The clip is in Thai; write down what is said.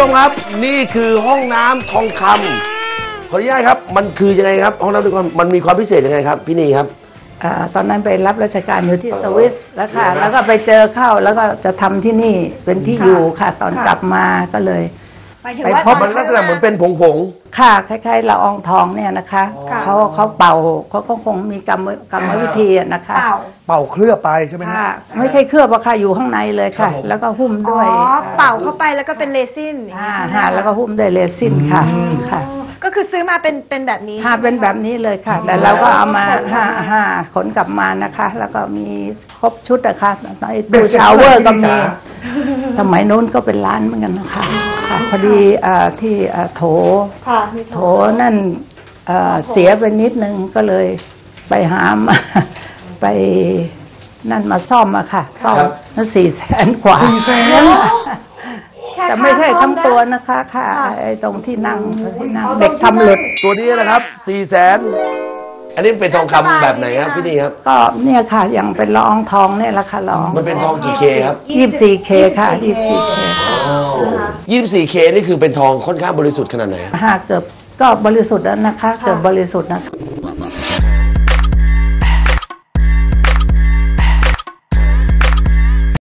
มครับนี่คือห้องน้ำทองคำขออนุญาตครับมันคือยังไงครับห้องน้ำทองคำมันมีความพิเศษยังไงครับพี่นีครับตอนนั้นไปรับราชการอยู่ที่สวิสแล้วค่ะแล้วก็ไปเจอเข้าแล้วก็จะทำที่นี่เป็นที่อยู่ค่ะตอนกลับมาก็เลยไปพบมันลักษณะเหมือนเป็นผงค่ะคล้ายๆละอองทองเนี่ยนะคะเขาเป่าเขาก็คงมีกรรมวิธีนะคะเป่าเคลือบไปใช่ไหมค่ะไม่ใช่เคลือบค่ะอยู่ข้างในเลยค่ะแล้วก็หุ้มด้วยเป่าเข้าไปแล้วก็เป็นเรซินแล้วก็หุ้มด้วยเรซินค่ะค่ะก็คือซื้อมาเป็นแบบนี้ค่ะเป็นแบบนี้เลยค่ะแต่เราก็เอามาขนกลับมานะคะแล้วก็มีครบชุดนะคะตู้ชาวเวอร์ก็มีสมัยนู้นก็เป็นร้านเหมือนกันนะคะพอดีที่โถนั่นเสียไปนิดนึงก็เลยไปหามาไปนั่นมาซ่อมอะค่ะซ่อม400,000 กว่าแต่ไม่ใช่ทั้งตัวนะคะค่ะไอ้ตรงที่นั่งเด็กทำหลุดตัวนี้นะครับ400,000อันนี้เป็นทองคำแบบไหนครับพี่นีครับก็เนี่ยค่ะอย่างเป็นละอองทองเนี่ยละค่ะละอองมันเป็นทองกี่เคครับ 24K ค่ะ 24K 24K นี่คือเป็นทองค่อนข้างบริสุทธิ์ขนาดไหนเกือบก็บริสุทธิ์แล้วนะคะเกือบบริสุทธิ์นะคะ